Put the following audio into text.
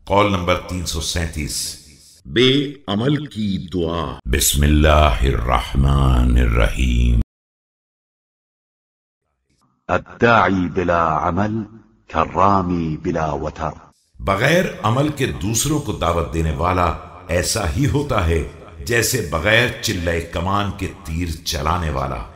Kaul number 337। बेअमल की दुआ। बिस्मिल्लाहिर्रहमानिर्रहीम। अद्दाई बिला अमल कर्रामी बिला वतर। बगैर अमल के दूसरों को दावत देने वाला ऐसा ही होता है जैसे बगैर चिल्लाए कमान के तीर चलाने वाला।